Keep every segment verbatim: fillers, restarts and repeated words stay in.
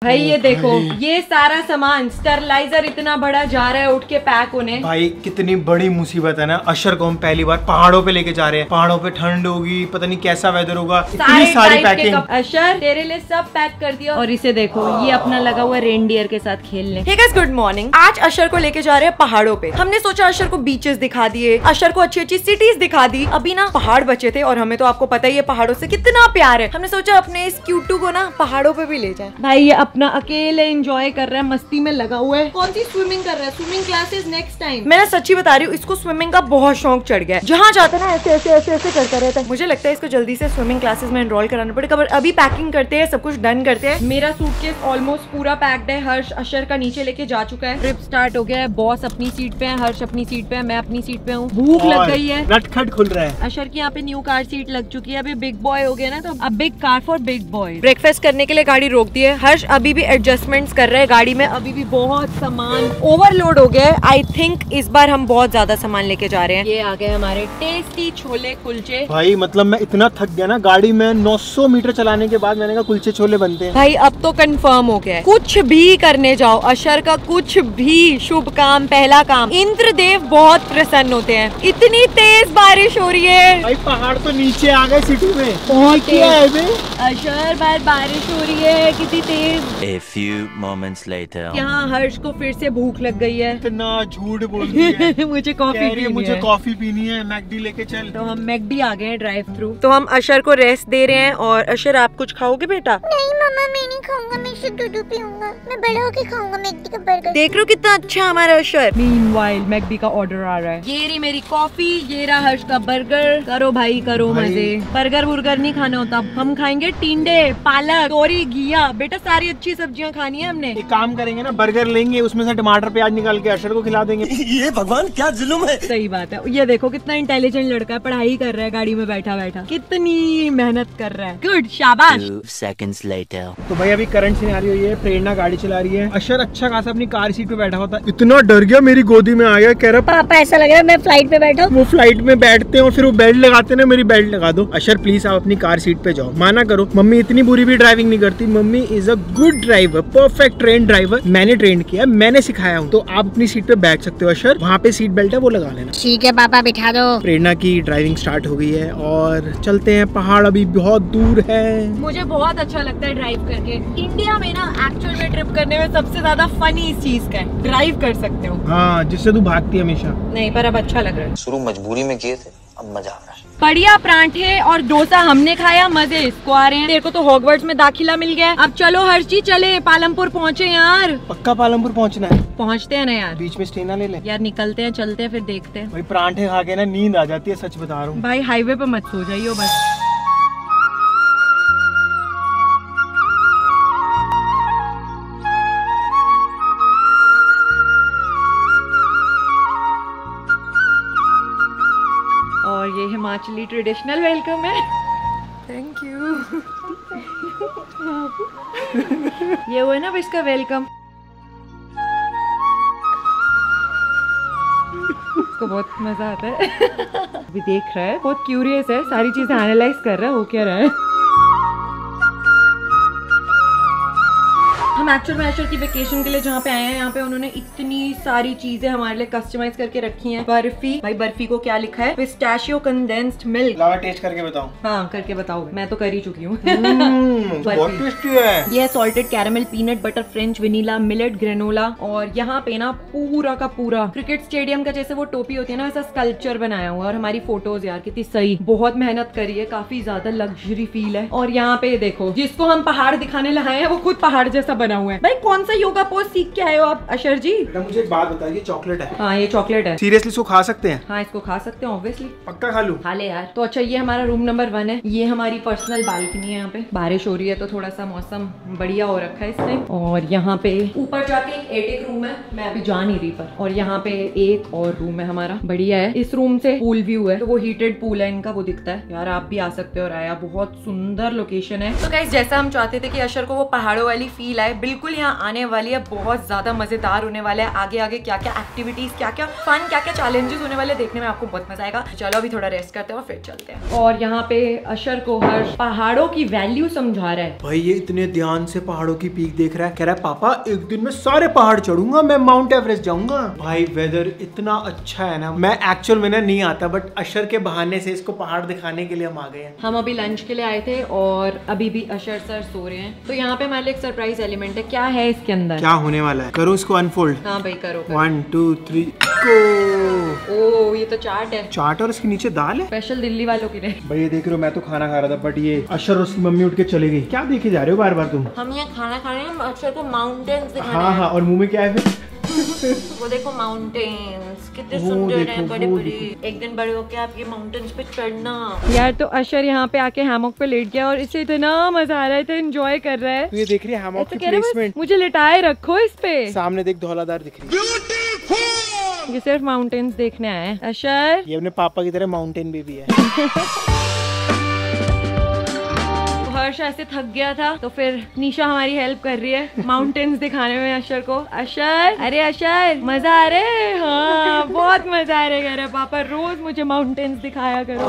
भाई ये देखो, ये सारा सामान स्टरलाइजर इतना बड़ा जा रहा है उठ के पैक होने। भाई कितनी बड़ी मुसीबत है ना। अशर को हम पहली बार पहाड़ों पे लेके जा रहे हैं। पहाड़ों पे ठंड होगी, पता नहीं कैसा वेदर होगा। इतनी सारी पैकिंग। अशर तेरे लिए सब पैक कर दिया। और इसे देखो, ये अपना लगा हुआ रेनडियर के साथ खेलने। Hey guys, good morning. आज अशर को लेके जा रहे हैं पहाड़ों पे। हमने सोचा अशर को बीचेस दिखा दिए, अशर को अच्छी अच्छी सिटीज दिखा दी। अभी ना पहाड़ बचे थे और हमें तो आपको पता ही है पहाड़ों से कितना प्यार है। हमने सोचा अपने इस क्यूटू को ना पहाड़ों पे भी ले जाए। भाई ये अपना अकेले एंजॉय कर रहा है, मस्ती में लगा हुआ है। कौन सी स्विमिंग कर रहा है? Swimming classes next time. मैं सच्ची बता रही हूँ, इसको स्विमिंग का बहुत शौक चढ़ गया है। जहाँ जाता है ना ऐसे ऐसे ऐसे ऐसे करता रहता है। मुझे लगता है इसको जल्दी से स्विमिंग क्लासेस में एनरोल कराना पड़ेगा। अभी पैकिंग करते हैं, सब कुछ डन करते हैं। मेरा सूटकेस ऑलमोस्ट पूरा पैक्ड है। हर्ष अशर का नीचे लेके जा चुका है। ट्रिप स्टार्ट हो गया है। बॉस अपनी सीट पे है, हर्ष अपनी सीट पे है, मैं अपनी सीट पे हूँ। भूख लग गई है, नटखट खुल रहा है। अशर की यहाँ पे न्यू कार सीट लग चुकी है। अभी बिग बॉय हो गया ना, तो अब big car for big boy. Breakfast करने के लिए गाड़ी रोक दी है। हर्ष अभी भी एडजस्टमेंट्स कर रहे हैं गाड़ी में। अभी भी बहुत सामान ओवरलोड हो गया है। आई थिंक इस बार हम बहुत ज्यादा सामान लेके जा रहे हैं। ये आ गए हमारे टेस्टी छोले कुलचे। भाई मतलब मैं इतना थक गया ना, गाड़ी में नौ सौ मीटर चलाने के बाद मैंने कहा कुलचे छोले बनते हैं। भाई अब तो कंफर्म हो गया है, कुछ भी करने जाओ अशर का कुछ भी शुभ काम, पहला काम। इंद्रदेव बहुत प्रसन्न होते हैं। इतनी तेज बारिश हो रही है। भाई पहाड़ तो नीचे आ गए सिटी में। बहुत तेज अशर, बार बारिश हो रही है कितनी तेज। A few moments later. यहाँ हर्ष को फिर से भूख लग गई है। इतना झूठ बोलती है। मुझे कॉफी पीनी है। मुझे कॉफी पीनी है, मैकडी लेके चल। तो हम मैकडी आ गए हैं ड्राइव थ्रू। तो हम अशर को रेस्ट दे रहे हैं। और अशर आप कुछ खाओगे बेटा? नहीं मम्मा, मैं नहीं खाऊंगा, मैं सिर्फ दूध पीऊंगा। मैं बड़ा होके खाऊंगा मैकडी का बर्गर। देख रहे हो कितना अच्छा हमारा अशर। मीनवाइल मैकडी का ऑर्डर आ रहा है। ये रही मेरी कॉफी, ये रहा हर्ष का बर्गर। करो भाई करो मजे। बर्गर बुर्गर नहीं खाना होता, हम खाएंगे टिंडे, पालक, तोरी, घिया। बेटा सारी अच्छी सब्जियां खानी है हमने। एक काम करेंगे ना, बर्गर लेंगे, उसमें से टमाटर प्याज निकाल के अशर को खिला देंगे। ये भगवान क्या जुल्म है। सही बात है। ये देखो कितना इंटेलिजेंट लड़का है, पढ़ाई कर रहा है गाड़ी में बैठा बैठा, कितनी मेहनत कर रहा है। गुड, शाबाश। Two seconds later. तो भाई अभी करंट सिनेरियो ये है, प्रेरणा गाड़ी चला रही है। अशर अच्छा खासा अपनी कार सीट पे बैठा होता, इतना डर गया, मेरी गोदी में आ गया, कह रहा पापा ऐसा लग रहा है मैं फ्लाइट पे बैठा हूँ। वो फ्लाइट में बैठते हैं और फिर वो बेल्ट लगाते हैं ना, मेरी बेल्ट लगा दो। अशर प्लीज आप अपनी कार सीट पे जाओ, माना करो। मम्मी इतनी बुरी भी ड्राइविंग नहीं करती। Mummy is a good driver, perfect train driver. मैंने ट्रेन किया, मैंने सिखाया हूँ। तो आप अपनी सीट पे बैठ सकते हो अशर, वहाँ पे सीट बेल्ट है वो लगा लेना। ठीक है पापा, बिठा दो। प्रेरणा की ड्राइविंग स्टार्ट हो गई है और चलते हैं। पहाड़ अभी बहुत दूर है। मुझे बहुत अच्छा लगता है ड्राइव करके। इंडिया में ना एक्चुअल में ट्रिप करने में सबसे ज्यादा फनी इस चीज का है, ड्राइव कर सकते हो। हाँ, जिससे तू भागती है हमेशा। नहीं पर अब अच्छा लग रहा है। शुरू मजबूरी में किए थे, अब मजा आ रहा है। बढ़िया परांठे और डोसा हमने खाया, मजे इसको आ रहे हैं। तेरे को तो हॉगवर्ट्स में दाखिला मिल गया। अब चलो हर्ष जी चले, पालमपुर पहुँचे यार। पक्का पालमपुर पहुँचना है? पहुँचते हैं ना यार, बीच में स्टे ना ले ले यार। निकलते हैं, चलते हैं, फिर देखते हैं। भाई परांठे खा के ना नींद आ जाती है, सच बता रहा हूँ। भाई हाईवे पे मत सो जाइयो बस। और ये हिमाचली ट्रेडिशनल वेलकम है। Thank you. ये हुआ ना इसका वेलकम। इसको बहुत मजा आता है। अभी देख रहा है, बहुत क्यूरियस है, सारी चीजें एनालाइज कर रहा है, हो क्या रहा है। हम एक्चुअल में अशर की वेकेशन के लिए जहाँ पे आए हैं, यहाँ पे उन्होंने इतनी सारी चीजें हमारे लिए कस्टमाइज करके रखी हैं। बर्फी, भाई बर्फी को क्या लिखा है? Pistachio condensed milk. Lava taste करके बताओ। हाँ करके बताओ, मैं तो कर ही चुकी हूँ। बहुत टेस्टी है। ये salted caramel, peanut butter, French vanilla, millet granola. और यहाँ पे ना पूरा का पूरा क्रिकेट स्टेडियम का जैसे वो टोपी होती है ना, ऐसा स्कल्पचर बनाया हुआ। और हमारी फोटोज यार कितनी सही, बहुत मेहनत करी है, काफी ज्यादा लग्जरी फील है। और यहाँ पे देखो, जिसको हम पहाड़ दिखाने लाए हैं वो खुद पहाड़ जैसा बना हुआ है। भाई कौन सा योगा पोज सीख के आए हो आप अशर जी? मुझे एक बात बताइए, चॉकलेट है? हाँ ये चॉकलेट है। सीरियसली इसको खा सकते हैं? हाँ इसको खा सकते हैं ऑब्वियसली। पक्का खा लूं? खा ले यार। तो अच्छा, ये हमारा रूम नंबर वन है। ये हमारी पर्सनल बालकनी है। यहाँ पे बारिश हो रही है तो थोड़ा सा मौसम बढ़िया हो रखा है इसने। और यहाँ पे ऊपर जाके एक एटिक रूम है, मैं अभी जा नहीं रही पर। और यहाँ पे एक और रूम है हमारा, बढ़िया है। इस रूम से पूल व्यू है, तो वो हीटेड पूल है इनका, वो दिखता है यार। आप भी आ सकते हो राया, बहुत सुंदर लोकेशन है। तो गाइस जैसा हम चाहते थे कि अशर को वो पहाड़ों वाली फील आए, बिल्कुल यहाँ आने वाली है, बहुत ज्यादा मजेदार होने वाला है। आगे आगे क्या क्या एक्टिविटीज, क्या क्या फन, क्या क्या चैलेंजेस होने वाले, देखने में आपको बहुत मजा आएगा। चलो अभी थोड़ा रेस्ट करते हैं और फिर चलते हैं। और यहाँ पे अशर को हर्ष पहाड़ों की वैल्यू समझा रहा है। भाई ये इतने ध्यान से पहाड़ों की पीक देख रहा है, कह रहा है पापा एक दिन में सारे पहाड़ चढ़ूंगा, मैं माउंट एवरेस्ट जाऊंगा। भाई वेदर इतना अच्छा है ना, मैं एक्चुअल में ना नहीं आता, बट अशर के बहाने से इसको पहाड़ दिखाने के लिए हम आ गए हैं। हम अभी लंच के लिए आए थे और अभी भी अशर सर सो रहे हैं, तो यहाँ पे हमारे लिए एक सरप्राइज एलिमेंट है। क्या है इसके अंदर? क्या होने वाला है? करो इसको अनफोल्ड। हाँ भाई करो, करो। वन टू थ्री ओ ये तो चाट है। चाट और इसके नीचे दाल है, स्पेशल दिल्ली वालों की। भाई ये देख रहे हो, मैं तो खाना खा रहा था बट ये अशर और उसकी मम्मी उठ के चले गई। क्या देखे जा रहे हो बार बार तुम? हम यहाँ खाना खा रहे हैं, अशर को माउंटेन्स दिखाने हाँ हाँ, और मुंह में क्या है फिर? वो देखो माउंटेन्स कितने वो सुंदर देखो, हैं, बड़े वो बड़े। देखो। एक दिन बड़े होके आप ये माउंटेन्स पे चढ़ना। यार तो अशर यहाँ पे आके हैमॉक पे लेट गया और इसे इतना मजा आ रहा है, तो एंजॉय कर रहा है। तो ये देख रही है हैमॉक की कह रहे प्लेसमेंट, मुझे लिटाए रखो इस पे। सामने देख धौलाधार दिख रही है। ये सिर्फ माउंटेन्स देखने आए हैं अशर। ये अपने पापा की तरह माउंटेन बेबी है। हर्ष ऐसे थक गया था तो फिर निशा हमारी हेल्प कर रही है माउंटेन्स दिखाने में अशर को। अशर, अरे अशर मजा आ रहा है? हाँ बहुत मजा आ रहा है, कह रहा पापा रोज मुझे माउंटेन्स दिखाया करो।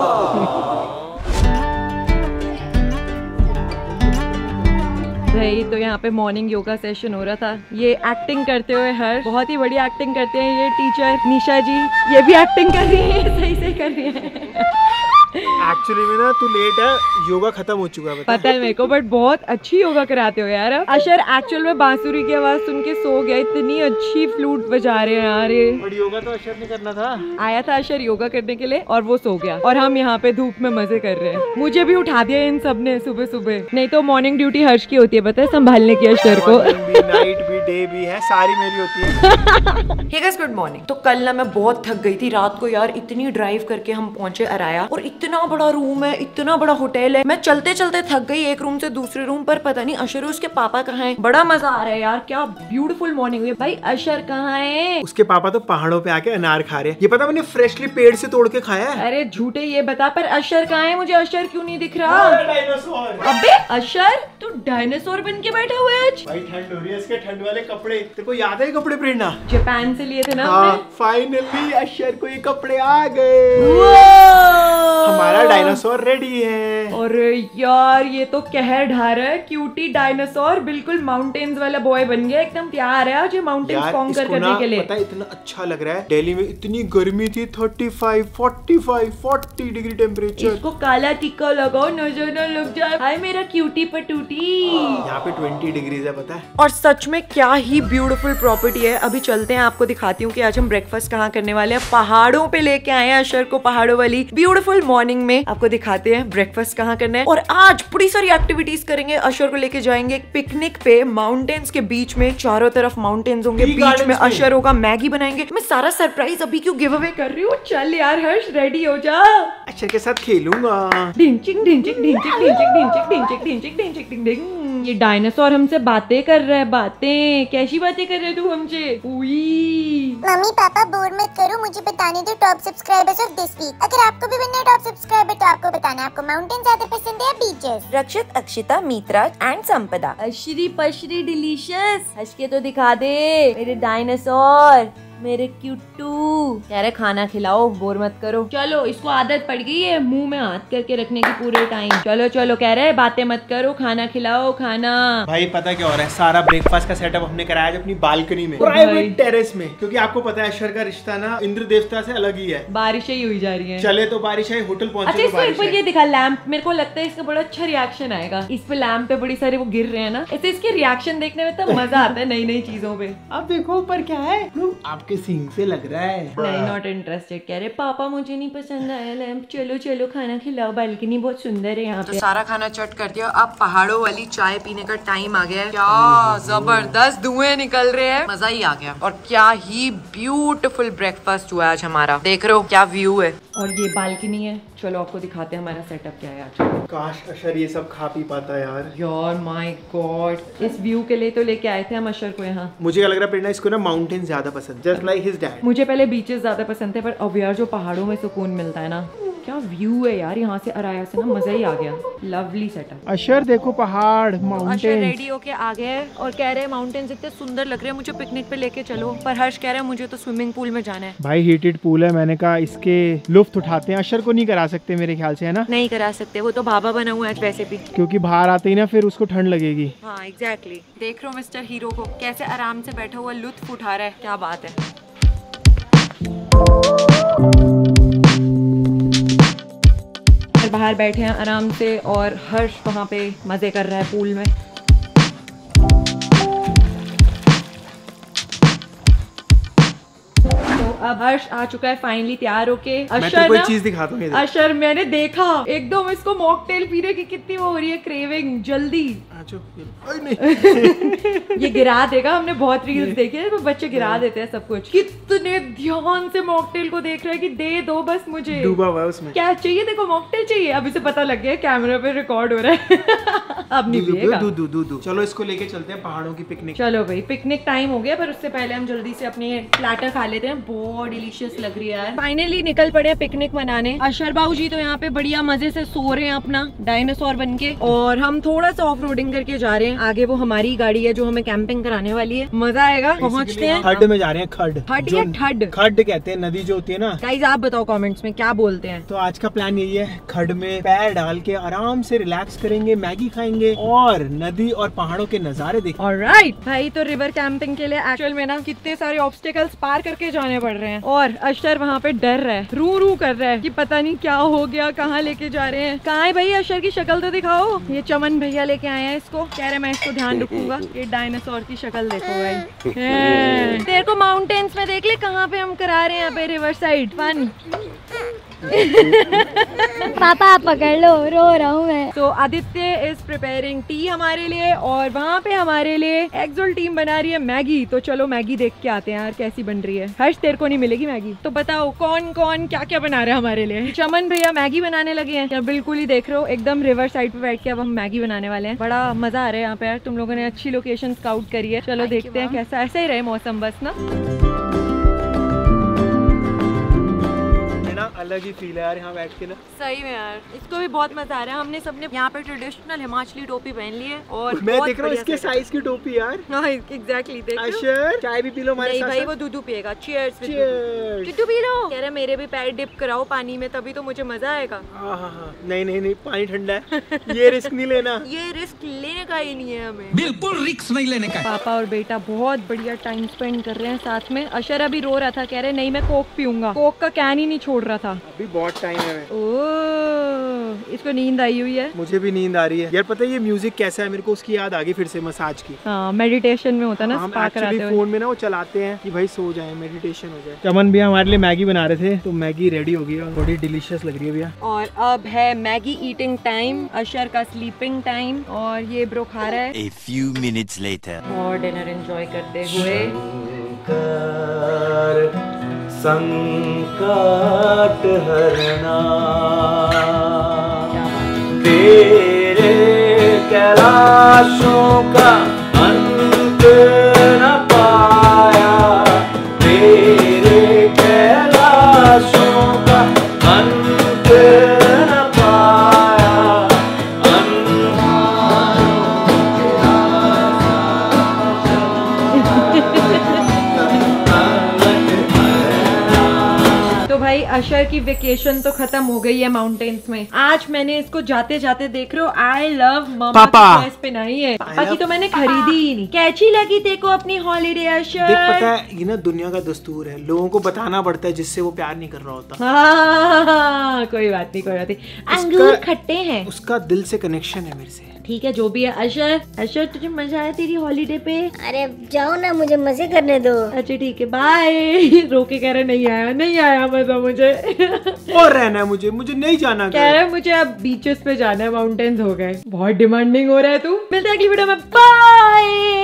भाई तो यहाँ पे मॉर्निंग योगा सेशन हो रहा था। ये एक्टिंग करते हुए हर्ष, बहुत ही बड़ी एक्टिंग करते हैं ये टीचर निशा जी, ये भी एक्टिंग कर रही है, सही से कर रही है। एक्चुअली में ना तू लेट है, योगा खत्म हो चुका है, पता है मेरे को, बट बहुत अच्छी योगा कराते हो यार। अशर एक्चुअल में बांसुरी की आवाज सुन के सो गया, इतनी अच्छी फ्लूट बजा रहे हैं यार ये। और योगा तो अशर ने करना था। आया था अशर योगा करने के लिए और वो सो गया, और हम यहाँ पे धूप में मजे कर रहे हैं। मुझे भी उठा दिया इन सब ने सुबह सुबह, नहीं तो मॉर्निंग ड्यूटी हर्ष की होती है पता है, संभालने की अशर को। भी, नाइट भी, डे भी है, सारी मेरी होती है। Hey guys good morning. तो कल ना मैं बहुत थक गई थी रात को यार, इतनी ड्राइव करके हम पहुंचे अराया, और इतना बड़ा रूम है, इतना बड़ा होटल है। मैं चलते चलते थक गई एक रूम से दूसरे रूम पर, पता नहीं अशर उसके पापा कहाँ हैं। बड़ा मजा आ रहा है यार, क्या ब्यूटीफुल मॉर्निंग हुई। भाई अशर कहाँ है? उसके पापा तो पहाड़ों पे आके अनार खा रहे हैं, ये पता मैंने फ्रेशली पेड़ से तोड़ के खाया है। अरे झूठे ये बता, पर अशर कहाँ है? मुझे अशर क्यों नहीं दिख रहा? डायनासोर। अबे अशर तू डायनासोर बन के बैठा हुआ है आज। भाई ठंड हो रही है, इसके ठंड वाले कपड़े तेरे को याद है? कपड़े प्रेरणा जापान से लिए थे ना हाँ, हमने। फाइनली अशर को ये कपड़े आ गए। हमारा डायनासोर रेडी है। अरे यार ये तो कहर ढा रहा है, क्यूटी डायनासोर बिल्कुल माउंटेन्स वाला बॉय बन गया, एकदम तैयार है आज ये माउंटेन्स कॉन्कर करने के लिए। पता है इतना अच्छा लग रहा है। दिल्ली में इतनी गर्मी थी, पैंतीस, पैंतालीस, चालीस डिग्री टेम्परेचर। इसको काला टिक्का लगाओ, नजर न लग जाए। हाय मेरा क्यूटी पटूटी। यहाँ पे बीस डिग्री है पता है। और सच में क्या ही ब्यूटीफुल प्रॉपर्टी है। अभी चलते हैं, आपको दिखाती हूँ कि आज हम ब्रेकफास्ट कहाँ करने वाले हैं। पहाड़ों पे लेके आए हैं अशर को, पहाड़ों वाली ब्यूटीफुल मॉर्निंग में आपको दिखाते हैं ब्रेकफास्ट कहाँ करना है। और आज बड़ी सारी एक्टिविटीज करेंगे। अशर को लेके जाएंगे एक पिकनिक पे माउंटेन्स के बीच में, चारों तरफ माउंटेन्स होंगे, बीच में अशर होगा, मैगी बनाएंगे। मैं सारा सरप्राइज अभी क्यों गिव अवे कर रही हूँ। चल यार हर्ष रेडी हो जा, अशर के साथ खेलूंगा। ढिंचिक ढिंचिक ढिंचिक ढिंचिक ढिंचिक ढिंचिक ढिंचिक ढिंचिक ढिंचिक ढिंचिक। ये डायनासोर हमसे बातें कर रहा है। बातें कैसी बातें कर रहे तू हमसे? मम्मी पापा बोर मत करो, मुझे बताने दो top subscribers of this week. अगर आपको भी बनना है टॉप सब्सक्राइबर तो आपको बताना है आपको माउंटेन ज्यादा पसंद है या बीचेस। रक्षित, अक्षिता, मित्रा एंड संपदा। अश्री पश्री डिलीशियस। हंस के तो दिखा दे मेरे डायनासोर, मेरे क्यूटू। कह रहे खाना खिलाओ, बोर मत करो। चलो इसको आदत पड़ गई है मुंह में हाथ करके रखने की पूरे टाइम। चलो चलो कह रहे बातें मत करो, खाना खिलाओ खाना। भाई पता क्या हो रहा है, सारा ब्रेकफास्ट का सेटअप हमने कराया है अपनी बालकनी में, प्राइवेट टेरेस में, क्योंकि आपको पता है अशर का रिश्ता ना इंद्र देवता से अलग ही है। बारिशें ही हुई जा रही है। चले तो बारिश है, होटल पहुंचे अच्छा तो इसको एक बारिश बार है। ये दिखा लैंप, मेरे को लगता है इसका बड़ा अच्छा रिएक्शन आएगा। इस पे लैंप पे बड़ी सारे वो गिर रहे हैं ना, ऐसे इसके रिएक्शन देखने में तो मजा आता है नई नई चीजों पे। अब देखो ऊपर क्या है, आपके सींग से लग रहा है। नहीं नॉट इंटरेस्टेड। कह रहे पापा मुझे नहीं पसंद आया लैंप, चलो चलो खाना खिलाओ, बालकनी बहुत सुंदर है यहाँ पे। तो सारा खाना चट कर दिया, अब पहाड़ों वाली चाय पीने का टाइम आ गया है। क्या जबरदस्त धुएं निकल रहे हैं, मजा ही आ गया। और क्या ही ब्यूटीफुल ब्रेकफास्ट हुआ आज हमारा, देख रहे हो क्या व्यू है। और ये बालकनी है, चलो आपको दिखाते हैं हमारा सेटअप क्या है आज। काश अशर ये सब खा पी पाता यार। यार माय गॉड, इस व्यू के लिए तो लेके आए थे हम अशर को यहाँ। मुझे लग रहा है प्रेरणा इसको ना माउंटेन ज्यादा पसंद, जस्ट लाइक हिज डैड। मुझे पहले बीचेस ज्यादा पसंद थे, पर अब यार जो पहाड़ों में सुकून मिलता है ना, क्या व्यू है यार यहाँ से अराया से ना, मजा ही आ गया। Lovely setup. अशर देखो पहाड़, अशर माउंटेन। रेडी होके आ गए हैं और कह रहे हैं माउंटेन्स इतने सुंदर लग रहे हैं, मुझे पिकनिक पे लेके चलो। पर हर्ष कह रहा है मुझे तो स्विमिंग पूल में जाना है। भाई हीटेड पूल है, मैंने कहा इसके लुफ्त उठाते हैं। अशर को नहीं करा सकते मेरे ख्याल से, है ना? नहीं करा सकते, वो तो भाभा बना हुआ है वैसे भी, क्योंकि बाहर आते ही ना फिर उसको ठंड लगेगी। हाँ एग्जैक्टली। देख रहे हो मिस्टर हीरो को कैसे आराम से बैठा हुआ लुत्फ उठा रहा है, क्या बात है। बाहर बैठे हैं आराम से और हर्ष वहाँ पे मजे कर रहा है पूल में। अब हर्ष आ चुका है फाइनली तैयार होके। अशर कोई चीज दिखाता हूँ। अशर मैंने देखा एकदम इसको मॉकटेल पीने की कितनी वो हो रही है क्रेविंग। जल्दी ये गिरा देगा, हमने बहुत रील्स देखे हैं तो बच्चे गिरा देते हैं सब कुछ। कितने ध्यान से मॉकटेल को देख रहा है कि दे दो बस मुझे, डूबा हुआ है उसमें। क्या चाहिए? देखो मॉकटेल चाहिए। अब इसे पता लग गया कैमरा पे रिकॉर्ड हो रहा है। अब नहीं पिएगा। दू, दू, दू, दू। चलो इसको लेके चलते हैं पहाड़ों की पिकनिक। चलो भाई पिकनिक टाइम हो गया, पर उससे पहले हम जल्दी से अपने प्लेटर खा लेते हैं। बहुत डिलीशियस लग रही है यार। फाइनली निकल पड़े पिकनिक मनाने। अशर बाबू जी तो यहाँ पे बढ़िया मजे से सो रहे हैं अपना डायनासोर बनके, और हम थोड़ा सा ऑफ रोडिंग करके जा रहे हैं। आगे वो हमारी गाड़ी है जो हमें कैंपिंग कराने वाली है, मजा आएगा। पहुँचते हैं। खड्ड में जा रहे हैं। खड्ड खड्ड या ठड्ड? खड्ड कहते हैं, नदी जो होती है ना। गाइस आप बताओ कमेंट्स में क्या बोलते हैं। तो आज का प्लान यही है, खड्ड में पैर डाल के आराम से रिलैक्स करेंगे, मैगी खाएंगे और नदी और पहाड़ों के नजारे देखेंगे। ऑलराइट भाई, तो रिवर कैंपिंग के लिए एक्चुअल में ना कितने सारे ऑब्स्टिकल्स पार करके जाने पड़ रहे हैं, और अशर वहाँ पे डर रहा है, रू रू कर रहा है कि पता नहीं क्या हो गया, कहाँ लेके जा रहे हैं। कहाँ है भाई अशर की शक्ल तो दिखाओ। ये चमन भैया लेके आए हैं इसको, कह रहे मैं इसको ध्यान रखूंगा। ये डायनासोर की शक्ल देखो भाई। तेरे को माउंटेन्स में देख ले कहाँ पे हम करा रहे हैं, यहाँ पे रिवर साइड फन। पापा आप पकड़ लो, रो रहा हूँ मैं। तो आदित्य इज प्रिपेयरिंग टी हमारे लिए, और वहाँ पे हमारे लिए एक्सोल टीम बना रही है मैगी। तो चलो मैगी देख के आते हैं यार कैसी बन रही है। हर्ष तेरे को नहीं मिलेगी मैगी, तो बताओ कौन कौन क्या क्या बना रहा है हमारे लिए। चमन भैया मैगी बनाने लगे हैं, बिल्कुल ही देख रहे हो एकदम रिवर साइड पे बैठ के अब हम मैगी बनाने वाले हैं। बड़ा मजा आ रहा है यहाँ पे यार, तुम लोगों ने अच्छी लोकेशन स्काउट करी है। चलो देखते हैं कैसा, ऐसा ही रहे मौसम बस ना। अलग ही फील है यार यहाँ बैठ के ना। सही में यार, इसको भी बहुत मजा आ रहा है। हमने सबने यहाँ पे ट्रेडिशनल हिमाचली टोपी पहन ली है, और मैं देख रहा हूँ इसके साइज की टोपी यार। एग्जैक्टली देख अशर चाय भी पी लो हमारे साथ। भाई वो दूध पिएगा। चीयर्स दूध पी लो। कह रहे मेरे भी पैर डिप कराओ पानी में, तभी तो मुझे मजा आएगा। हाँ हाँ हाँ, नहीं नहीं नहीं पानी ठंडा है, ये रिस्क नहीं लेना। ये रिस्क लेने का ही नहीं है हमें, बिल्कुल रिस्क नहीं लेने का। पापा और बेटा बहुत बढ़िया टाइम स्पेंड कर रहे हैं साथ में। अशर अभी रो रहा था, कह रहे नहीं मैं कोक पीऊंगा, कोक का कैन ही नहीं छोड़ रहा था। अभी बहुत टाइम है। ओह, इसको नींद आई हुई है। मुझे भी नींद आ रही है यार। पता है ये म्यूजिक कैसा है, मेरे को उसकी याद आ गई फिर से, मसाज की। हाँ मेडिटेशन में होता है ना, हम स्पा कराते हुए। फोन में ना वो चलाते हैं कि भाई सो जाए, मेडिटेशन हो जाए। चमन भैया हमारे लिए मैगी बना रहे थे, तो मैगी रेडी हो गई और बड़ी डिलीशियस लग रही है भैया। और अब है मैगी ईटिंग टाइम, अशर का स्लीपिंग टाइम, और ये ब्रो खा रहा है। A few minutes later. और डिनर एंजॉय करते हुए। संकट हरना तेरे कैलाशों का अंत न पाया, तेरे कैलाशों का अंत न पाया, तो भाई अशर की वेकेशन तो खत्म हो गई है माउंटेन्स में। आज मैंने इसको जाते जाते देख रहे हो आई लव ममा पापा की ड्रेस पहनाई है। पापा की तो मैंने खरीदी ही नहीं। कैसी लगी तेरे को अपनी हॉलीडे अशर? देख पता है ये ना दुनिया का दस्तूर है, लोगों को बताना पड़ता है जिससे वो प्यार नहीं कर रहा होता। हाँ, कोई बात नहीं कोई बात नहीं। अंगूर खट्टे हैं, उसका दिल से कनेक्शन है मेरे से। ठीक है जो भी है। अशर अशर तुझे मजा आया तेरी हॉलीडे पे? अरे जाओ ना, मुझे मजे करने दो। अच्छा ठीक है बाय। रोके कह रहे नहीं आया नहीं आया मजा मुझे। और रहना है मुझे, मुझे नहीं जाना। कह रहे मुझे अब बीचेस पे जाना है, माउंटेन्स हो गए। बहुत डिमांडिंग हो रहा है तू। मिलते हैं अगली वीडियो में, बाय।